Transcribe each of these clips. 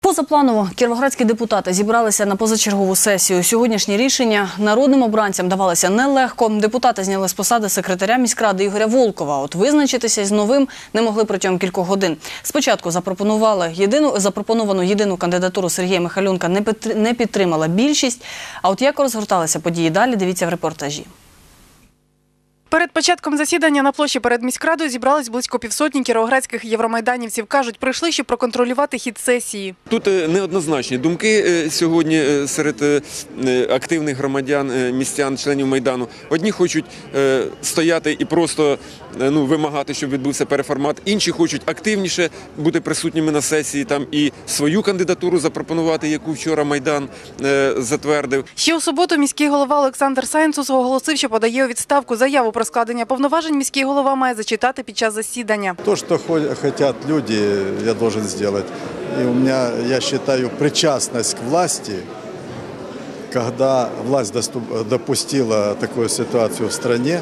Позапланово кіровоградські депутати зібралися на позачергову сесію. Сьогоднішні рішення народним обранцям давалися нелегко. Депутати зняли з посади секретаря міськради Ігоря Волкова. От визначитися з новим не могли протягом кількох годин. Спочатку запропоновану єдину кандидатуру Сергія Михальонка не підтримала більшість. А от як розгорталися події далі, дивіться в репортажі. Перед початком засідання на площі перед міськрадою зібрались близько півсотні кіровоградських євромайданівців. Кажуть, прийшли, щоб проконтролювати хід сесії. Тут неоднозначні думки сьогодні серед активних громадян, містян, членів Майдану. Одні хочуть стояти і просто вимагати, щоб відбувся переформат. Інші хочуть активніше бути присутніми на сесії там і свою кандидатуру запропонувати, яку вчора Майдан затвердив. Ще у суботу міський голова Олександр Сайнцус оголосив, що подає у відставку. Заяву про складення повноважень міський голова має зачитати під час засідання. То, що хочуть люди, я должен зробити. І у мене, я вважаю, причастність к власти, коли власть допустила таку ситуацію в країні,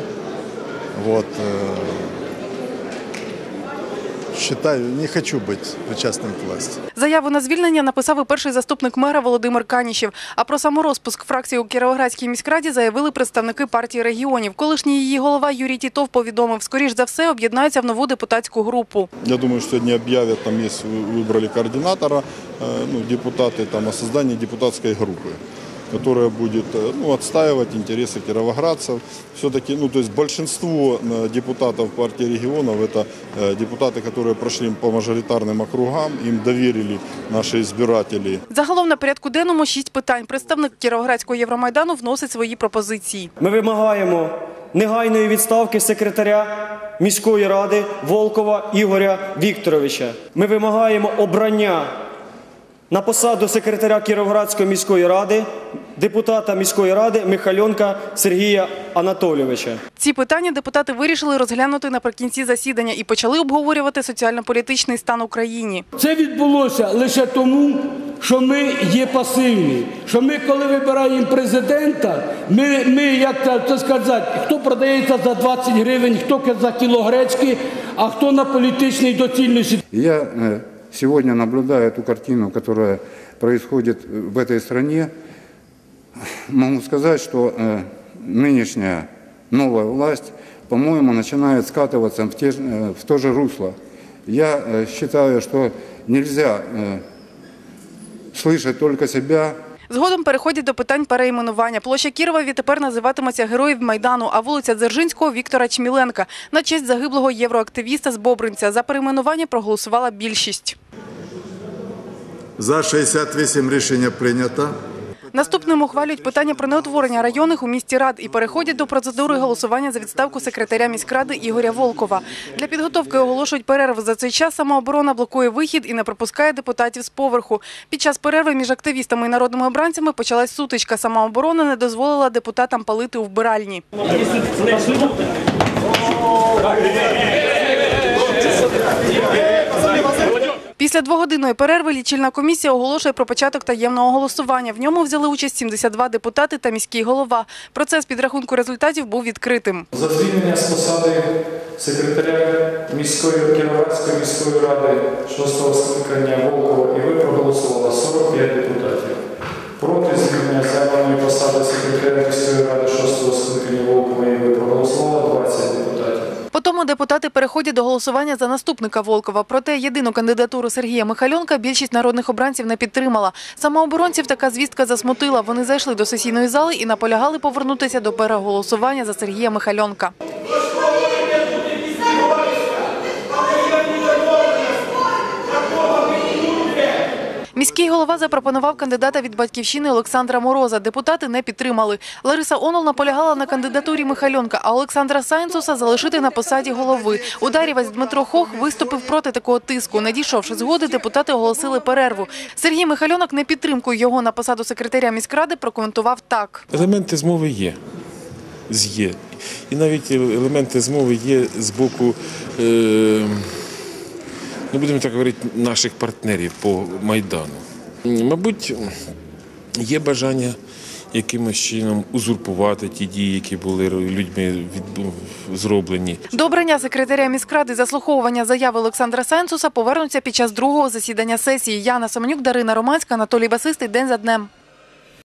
считаю, не хочу бути причасним к власти. Заяву на звільнення написав і перший заступник мера Володимир Канішев. А про саморозпуск фракції у Кіровоградській міськраді заявили представники партії регіонів. Колишній її голова Юрій Тітов повідомив, скоріш за все об'єднаються в нову депутатську групу. Я думаю, що сьогодні об'являть, там є, вибрали координатора, депутати, там, о создании депутатської групи, которая будет отстаивать интересы кировоградцев. Все-таки, то есть большинство депутатов партии регионов – это депутаты, которые прошли по мажоритарным округам, им доверили наши избиратели. Загалом на порядку денному 6 питань. Представник Кіровоградського Євромайдану вносить свої пропозиції. Ми вимагаємо негайної відставки секретаря міської ради Волкова Ігоря Вікторовича. Ми вимагаємо обрання на посаду секретаря Кіровоградської міської ради, депутата міської ради Михальонка Сергія Анатолійовича. Ці питання депутати вирішили розглянути наприкінці засідання і почали обговорювати соціально-політичний стан у країні. Це відбулося лише тому, що ми є пасивні. Що ми, коли вибираємо президента, ми як це сказати, хто продається за 20 гривень, хто за кіло гречки, а хто на політичній доцільності. Сегодня, наблюдая эту картину, которая происходит в этой стране, могу сказать, что нынешняя новая власть, по-моему, начинает скатываться в то же русло. Я считаю, что нельзя слышать только себя. Згодом переходять до питань перейменування. Площа Кірова відтепер називатиметься Героїв Майдану, а вулиця Дзержинського – Віктора Чміленка на честь загиблого євроактивіста з Бобринця. За перейменування проголосувала більшість. За 68 рішення прийнято. Наступним ухвалюють питання про неутворення районних у місті рад і переходять до процедури голосування за відставку секретаря міськради Ігоря Волкова. Для підготовки оголошують перерву. За цей час самооборона блокує вихід і не пропускає депутатів з поверху. Під час перерви між активістами і народними обранцями почалась сутичка. Самооборона не дозволила депутатам палити у вбиральні. Після двогодинної перерви лічильна комісія оголошує про початок таємного голосування. В ньому взяли участь 72 депутати та міський голова. Процес підрахунку результатів був відкритим. За звільнення з посади секретаря Кіровоградської міської ради 6-го скликання Волкова і ви проголосувало 45 депутатів. Проти звільнення займаної посади секретаря міської ради 6-го скликання Волкова і ви проголосувало 20 депутатів. Потім депутати переходять до голосування за наступника Волкова. Проте єдину кандидатуру Сергія Михальонка більшість народних обранців не підтримала. Самооборонців така звістка засмутила. Вони зайшли до сесійної зали і наполягали повернутися до переголосування за Сергія Михальонка. Міський голова запропонував кандидата від «Батьківщини» Олександра Мороза. Депутати не підтримали. Лариса Онол наполягала на кандидатурі Михальонка, а Олександра Сайнцуса залишити на посаді голови. Ударівець Дмитро Хох виступив проти такого тиску. Не дійшовши згоди, депутати оголосили перерву. Сергій Михальонок не підтримкою його на посаду секретаря міськради прокоментував так. Елементи змови є. І навіть елементи змови є з боку, будемо так говорити, наших партнерів по Майдану. Мабуть, є бажання якимось чином узурпувати ті дії, які були людьми зроблені. До обрання секретаря міськради заслуховування заяви Олександра Сайнсуса повернуться під час другого засідання сесії. Яна Семенюк, Дарина Романська, Анатолій Басистий. День за днем.